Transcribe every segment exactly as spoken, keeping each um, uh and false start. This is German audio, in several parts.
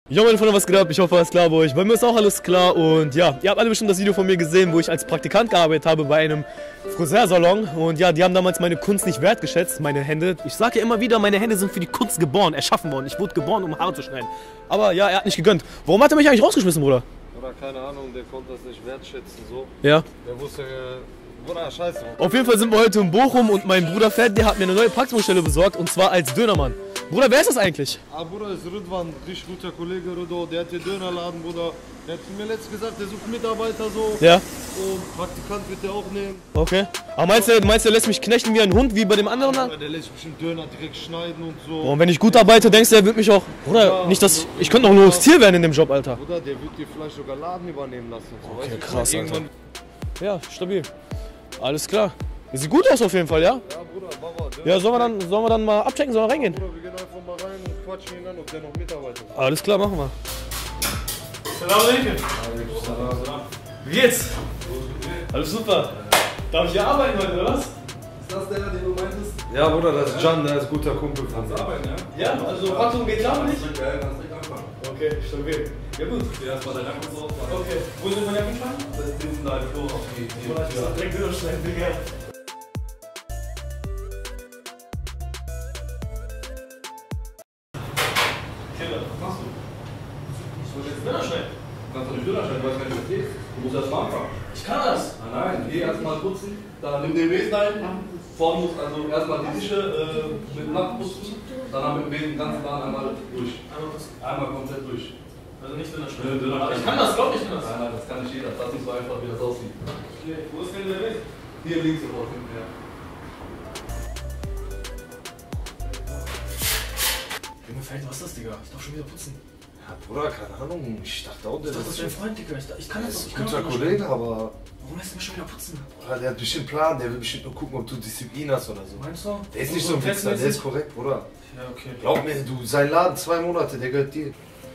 Jo meine Freunde, was geht ab? Ich hoffe, alles klar bei euch. Bei mir ist auch alles klar und ja, ihr habt alle bestimmt das Video von mir gesehen, wo ich als Praktikant gearbeitet habe bei einem Friseursalon und ja, die haben damals meine Kunst nicht wertgeschätzt, meine Hände. Ich sage ja immer wieder, meine Hände sind für die Kunst geboren, erschaffen worden. Ich wurde geboren, um Haare zu schneiden. Aber ja, er hat nicht gegönnt. Warum hat er mich eigentlich rausgeschmissen, Bruder? Oder keine Ahnung, der konnte das nicht wertschätzen, so. Ja. Der wusste, Bruder, scheiße. Auf jeden Fall sind wir heute in Bochum und mein Bruder Fett, der hat mir eine neue Praktikumsstelle besorgt und zwar als Dönermann. Bruder, wer ist das eigentlich? Ah, Bruder, ist Rüdwan, richtig guter Kollege, Rüdo. Der hat hier Dönerladen, Bruder. Der hat mir letztens gesagt, der sucht Mitarbeiter so. Ja. Und Praktikant wird der auch nehmen. Okay. Aber meinst du, meinst du, der lässt mich knechten wie ein Hund, wie bei dem anderen? Ja, der lässt bestimmt Döner direkt schneiden und so. Und wenn ich gut arbeite, denkst du, er wird mich auch... Bruder, ja, nicht dass... Ich könnte auch nur das Tier werden in dem Job, Alter. Bruder, der wird dir vielleicht sogar Laden übernehmen lassen und so. Okay, weißt du, krass, Alter. Ja, stabil. Alles klar. Sieht gut aus auf jeden Fall, ja? Ja, Bruder, Baba. Ja, sollen wir dann, sollen wir dann mal abchecken, sollen wir reingehen? Bruder, wir gehen einfach mal rein und quatschen ihn an, ob der noch Mitarbeiter ist. Alles klar, machen wir. Salam alaikum. Wie geht's? Alles super. Darf ich hier arbeiten heute, oder was? Ist das der, den du meintest? Ja, Bruder, das ist Can, der ist guter Kumpel von mir. Arbeiten, ja? Ja, also Praktikum geht klar nicht? Ja, kannst direkt anfangen. Okay, stabil. Ja gut. Ja, erstmal deine Jacken so aufmachen. Okay, wo sind meine Jacken fahren? Das ist hinten da die Tore auf die Tür. Oder ich muss direkt durchschneiden, Digga. Kinder, was machst du? Ich soll jetzt Döner schneiden. Du kannst doch nicht Döner schneiden, du weißt gar nicht, was geht. Du musst erst mal anfangen. Ich kann das. Nein, nein, geh erstmal putzen, dann nimm den Besen ein, vorne musst also erstmal die Tische äh, mit Lack putzen, dann mit dem Besen den ganzen Laden einmal durch. Einmal komplett durch. Also nicht Döner schneiden. Döner schneiden. Ich kann das, glaub ich kann das. Nein, nein, das kann nicht jeder. Das ist nicht so einfach, wie das aussieht. Okay, wo ist denn der Weg? Hier links und auf hinten, ja. Junge, Feld, was ist das, Digga? Ich darf schon wieder putzen. Ja, Bruder, keine Ahnung. Ich dachte auch, der Das ist dein Freund, Digga. Ich, ich kann das doch. Ich kann guter das Kollege, aber. Warum lässt du mich schon wieder putzen? Bruder, der hat bestimmt einen Plan. Der will bestimmt nur gucken, ob du Disziplin hast oder so. Meinst du? Der ist nicht so ein Wichser, der ist korrekt, Bruder. Ja, okay. Glaub mir, du, sein Laden zwei Monate, der gehört dir.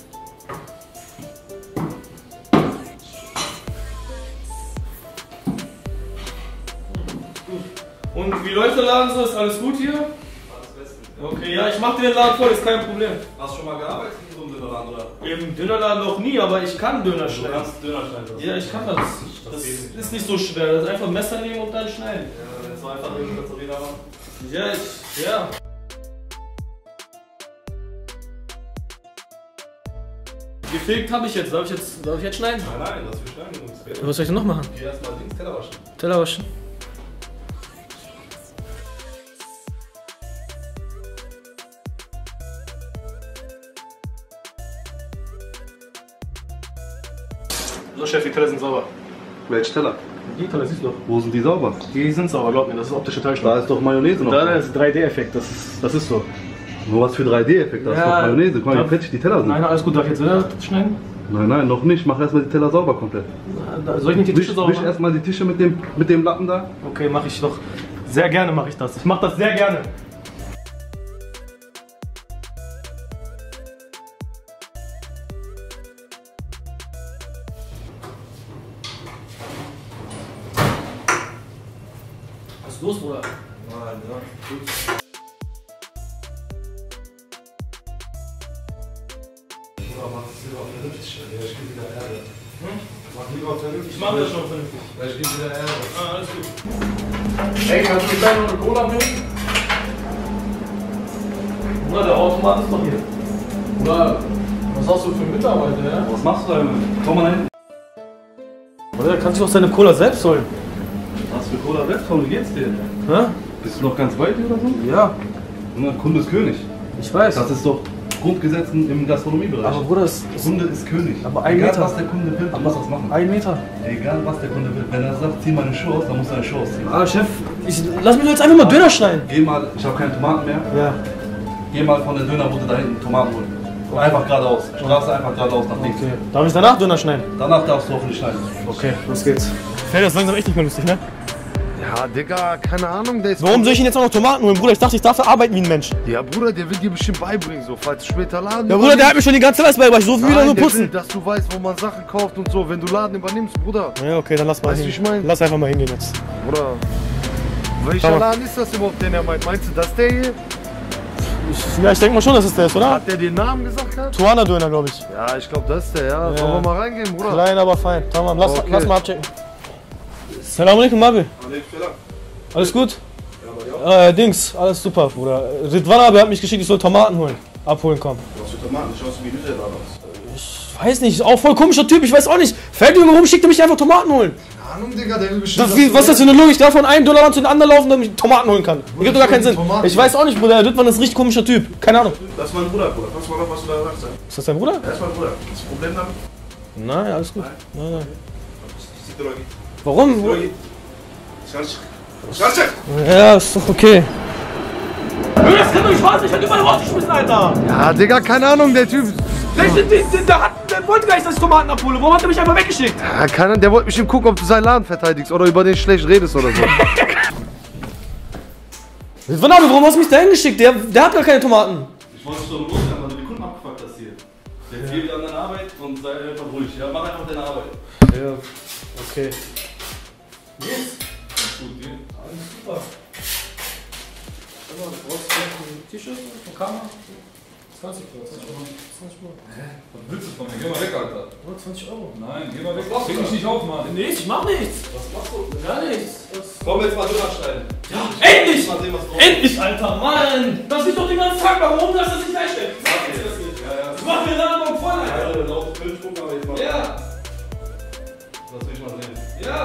Und wie läuft der Laden so? Ist alles gut hier? Alles bestens. Okay, ja, ich mach dir den Laden voll, ist kein Problem. Hast du schon mal gearbeitet in so einem Dönerladen, oder? Im Dönerladen noch nie, aber ich kann Döner Du schneiden. kannst Döner schneiden. Ja, ich kann das. Das ist nicht so schwer. Das ist einfach ein Messer nehmen und dann schneiden. Ja, wenn es so einfach ist, kannst du wieder machen. Ja, ich, ja. Gefegt habe ich jetzt. Darf ich jetzt, darf ich jetzt schneiden? Nein, nein, das wir schneiden, Jungs. Was soll ich denn noch machen? Geh erstmal links Teller waschen. Teller waschen. So, Chef, die Teller sind sauber. Welche Teller? Die Teller siehst du doch. Wo sind die sauber? Die sind sauber, glaub mir, das ist optische Täuschung. Da ist doch Mayonnaise noch. Da ist drei D-Effekt, das ist, das ist so. Nur was für drei D-Effekt, da ist Ja, doch Mayonnaise. Guck mal, da- wie fettig die Teller sind. Nein, alles gut, darf ich jetzt wieder schneiden? Nein, nein, noch nicht. Mach erstmal die Teller sauber komplett. Soll ich nicht die Tische Wisch, sauber wisch machen? erstmal die Tische mit dem, mit dem Lappen da. Okay, mache ich doch. Sehr gerne mache ich das. Ich mache das sehr gerne. Was ist los, Bruder? Nein, ja, gut. Bruder, mach das lieber vernünftig, Alter. Ich geb wieder Erde. Hm? Mach lieber vernünftig. Ich mache das schon vernünftig. Ich geb wieder Erde. Ah, alles gut. Ey, kannst du mir gleich noch eine Cola nehmen? Bruder, der Automat ist doch hier. Bruder, was hast du für Mitarbeiter, ja? Was machst du da? Komm mal hin. Bruder, kannst du auch seine Cola selbst holen? Was für Cola Webtown, wie geht's dir? Hä? Bist du noch ganz weit hier oder so? Ja, Na, Kunde ist König. ich weiß. Das ist doch Grundgesetz im Gastronomiebereich. Aber Bruder, das ist... Kunde ist König. Aber ein Egal, Meter. was der Kunde will, du musst das machen. Ein Meter. Egal, was der Kunde will. Wenn er sagt, zieh mal eine Schuhe aus, dann musst du eine Schuhe ausziehen. Ah, Chef, ich, lass mich jetzt einfach mal Döner schneiden. Geh mal, ich habe keine Tomaten mehr. Ja. Geh mal von der Dönerbude da hinten Tomaten holen. Und einfach geradeaus. Straße einfach geradeaus nach links. Okay. Darf ich danach Döner schneiden? Danach darfst du hoffentlich schneiden. Okay, los geht's. Fällt das langsam echt nicht mehr lustig, ne? Ja, Digga, keine Ahnung, der ist... Warum soll ich ihn jetzt auch noch Tomaten holen, Bruder? Ich dachte, ich darf arbeiten wie ein Mensch. Ja, Bruder, der will dir bestimmt beibringen, so, falls du später Laden... Ja, Bruder, der hat mir schon die ganze Zeit beigebracht. So viel wieder Nein, nur der will, putzen. dass du weißt, wo man Sachen kauft und so, wenn du Laden übernimmst, Bruder. Ja, okay, dann lass mal Weißt du, hingehen. wie ich mein? Lass einfach mal hingehen jetzt. Bruder, welcher Schau mal. Laden ist das überhaupt, den er meint? Meinst du das der hier? Ich, ja, ich denke mal schon, dass es der ist, oder? Hat der den Namen gesagt? Hat? Tuana Döner, glaube ich. Ja, ich glaube, das ist der, ja. Ja. Sollen wir mal reingehen, Bruder? Klein, aber fein. Tamam, lass, Okay. lass mal abchecken. Salam alaikum, Mabi. Alles gut? Äh, Dings, alles super, Bruder. Ridwan Abi hat mich geschickt, ich soll Tomaten holen. Abholen kommen. Was für Tomaten? Schaust du wie Nüsse da aus? Ich weiß nicht, auch voll komischer Typ, ich weiß auch nicht. Fällt irgendwo rum, schickt er mich einfach Tomaten holen. Keine Ahnung, Digga, der will bestimmt. Das, wie, was ist das für eine Logik? Ich darf von einem Dollarland zu den anderen laufen, damit ich Tomaten holen kann. Das gibt doch gar keinen Sinn. Tomaten. Ich weiß auch nicht, Bruder, Ridwan ist ein richtig komischer Typ. Keine Ahnung. Das ist mein Bruder, Bruder. Kannst du mal noch was du da sagst? Ist das dein Bruder? Er ist mein Bruder. Ist das ein Problem damit? Nein, alles gut. Nein, nein. Psychologie. Warum? Psychologie. Schatz. Schatz! Ja, ist doch okay. Das kann doch nicht wahr sein, ich hab überall rausgeschmissen, Alter! Ja, Digga, keine Ahnung, der Typ. Der, der, der, der, hat, der wollte gar nicht, dass ich Tomaten abhole. Warum hat er mich einfach weggeschickt? Ja, keine Ahnung, der wollte bestimmt gucken, ob du seinen Laden verteidigst oder über den schlecht redest oder so. Warte, warum hast du mich da hingeschickt? Der, der hat gar keine Tomaten. Ich wollte dich doch loswerden, weil du die Kunden abgefuckt hast hier. Der fehlt an deiner Arbeit und sei einfach ruhig. Ja, mach einfach deine Arbeit. Ja, okay. Yes. Gut, dir. Alles super. Du brauchst ein T-Shirt von Kamera? zwanzig Euro. zwanzig Euro. Hä? Was willst du von mir? Geh mal weg, Alter. Nur zwanzig Euro. Nein, geh mal weg. Fick mich nicht auf, Mann. Nichts, ich mach nichts. Was machst du? Gar nichts. Komm jetzt mal drüber schneiden. Ja, endlich! Mal sehen, was drauf ist. Endlich, Alter, Mann! Das ist doch den ganzen Tag, warum das das nicht einstellt? Okay. Ja, ja. Das macht mir dann morgen voll, Alter. Ja, lauf fünf Stunden, aber jetzt mal. Ja, Das will ich mal sehen. ja.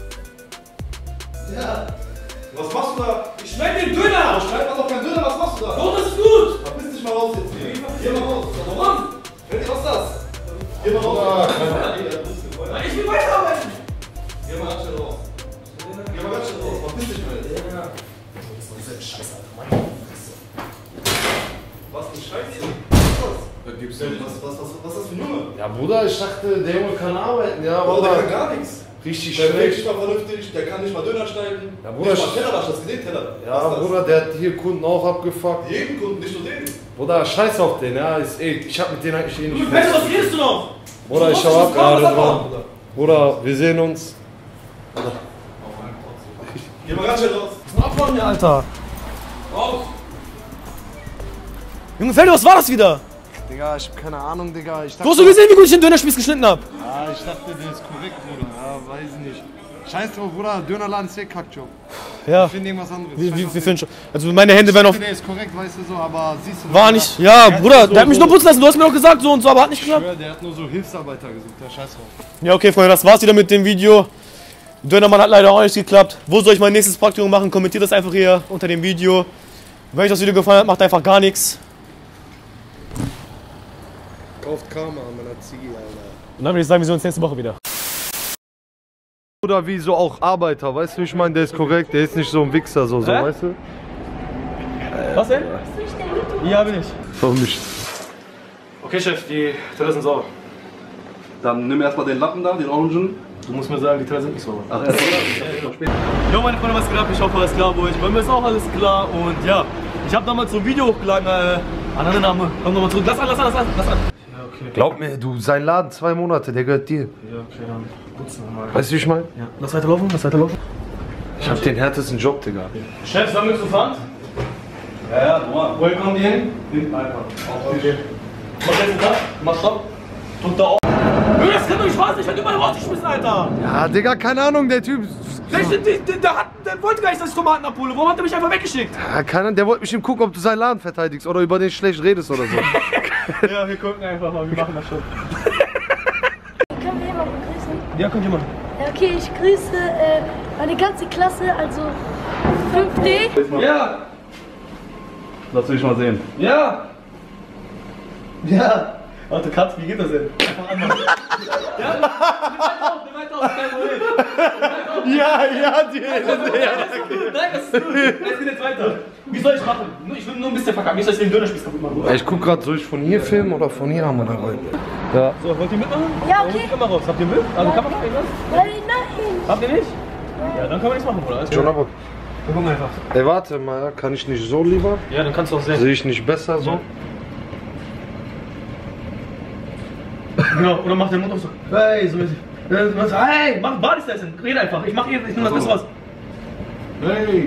Ja. Was machst du da? Ich schmeck den Döner! Schneid mal doch keinen Döner, was machst du da? Oh, das ist gut! Verpiss dich mal raus jetzt hier. Geh mal raus. Warum? Freddy, was ist das? Geh mal raus. Ich will weiterarbeiten! Geh mal ganz schnell raus. Geh mal ganz schnell raus. Verpiss dich mal jetzt. Ja. Was für Scheiße? Was gibt's ist das? Was, was, was, was ist das für ein Junge? Ja, Bruder, ich dachte, der Junge kann arbeiten, ja, Bruder, der aber kann gar nichts. richtig Der wägt schlecht. nicht mal vernünftig, der kann nicht mal Döner schneiden. Ja, Bruder, nicht mal ich- Teller, hast du das gesehen, Teller? Was Ja, ist das? Bruder, der hat hier Kunden auch abgefuckt. Jeden Kunden, nicht nur den. Bruder, scheiß auf den, ja, ist eh, ich hab mit denen eigentlich eh Du nicht weißt, was redest du noch? Bruder, ich schau ab gerade dran. Bruder, wir sehen uns. Geh mal ganz schnell raus. Was ist von mir, Alter? Raus! Junge Felder, was war das wieder? Digga, ich hab keine Ahnung, Digga. Ich Du hast doch gesehen, wie gut ich den Dönerspieß geschnitten hab. Ja, ich dachte, der ist korrekt, Bruder. Ja, weiß ich nicht. Scheiß drauf, Bruder, Dönerladen ist eh Kackjob. Ja. Ich finde irgendwas anderes. Wie, Scheiß wie, auf wie den. findest du? Also meine Hände Ich wären dachte, auf... der ist korrekt, weißt du so, aber siehst du. War nicht... Ja, Bruder, der hat mich nur putzen lassen. Du hast mir doch gesagt, so und so, aber hat nicht Ich geklappt. schwör, der hat nur so Hilfsarbeiter gesucht, der Scheiß drauf. Ja, okay, Freunde, das war's wieder mit dem Video. Dönermann hat leider auch nicht geklappt. Wo soll ich mein nächstes Praktikum machen? Kommentiert das einfach hier unter dem Video. Wenn euch das Video gefallen hat, macht einfach gar nichts. Kauft Karma an meiner Ziege, Alter. Und dann würde ich sagen, wir sehen uns nächste Woche wieder. Oder wie so auch Arbeiter, weißt du, ich meine, der ist korrekt, der ist nicht so ein Wichser, so, so Hä? weißt du? Was denn? Ja, bin ich. Doch nicht. Okay, Chef, die Teller sind sauber. Dann nimm erstmal den Lappen da, den Orangen. Du musst mir sagen, die Teller sind nicht sauber. Ach, erst Jo, meine Freunde, was geht ab? Ich hoffe, alles klar bei euch. Bei mir ist auch alles klar. Und ja, ich habe damals so ein Video hochgeladen. Äh, anderer Name. Komm nochmal zurück. Lass an, lass an, lass an. Lass an. Ja, okay. Glaub mir, du, sein Laden zwei Monate, der gehört dir. Ja, okay, dann putzen wir mal. Weißt du, wie ich meine? Ja. Lass weiterlaufen, lass weiterlaufen. Ich hab den härtesten Job, Digga. Chef, sammelst du Pfand? Ja, ja, du mal. Wohin kommen die hin? Hinten einfach. Okay. Mach jetzt einen Tag, mach Stopp. Drück da auf. Das kann doch nicht wahr sein, ich hab überall rausgeschmissen, Alter. Ja, Digga, keine Ahnung, der Typ. Der, der, der, der, hat, der wollte gar nicht, dass ich Tomaten abhole. Warum hat er mich einfach weggeschickt? Ja, keine Ahnung, der wollte bestimmt gucken, ob du seinen Laden verteidigst oder über den schlecht redest oder so. Ja, wir gucken einfach mal, wir machen das schon. Können wir jemanden grüßen? Ja, könnt ihr machen. Ja, okay, ich grüße äh, meine ganze Klasse, also fünf D. Ja, Lass mich mal sehen. ja. Ja. Warte, Katz, wie geht das denn? Einfach anmachen. Ja, nimm weiter auf, nimm weiter auf, kein Problem. Ja, ja, die. Nein, das ist gut. Es geht jetzt weiter. Wie soll ich machen? Nur- Ich will nur ein bisschen verkacken. Nicht, dass ich den Dönerspieß kaputt machen. Ich guck grad, soll ich von hier filmen oder von hier haben wir da rein? Ja. So, wollt ihr mitmachen? Ja, Hol okay. die Kamera raus. Habt ihr Bild? Also Kamera, irgendwas? Nein, nein. Habt ihr nicht? Ja, dann kann man nichts machen, oder? Alles Schon klar. aber. Dann gucken wir einfach. Ey, warte mal, kann ich nicht so lieber? Ja, dann kannst du auch sehen. Sehe ich nicht besser so? Genau, oder mach den Mund auf so. Hey, so mäßig. Hey, mach Body Station. Red einfach. Ich mach eh, ich nehme das Beste raus. Hey!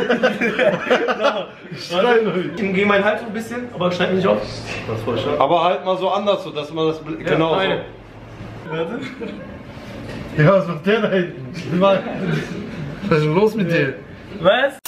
Schneid euch! Gegen meinen Hals so ein bisschen, aber schneid mich nicht auf. Das ist voll schade. Aber halt mal so anders, so dass man das Ja, genau so. eine. Warte. Ja, was macht der da hinten? Was ist denn los mit dir? Was?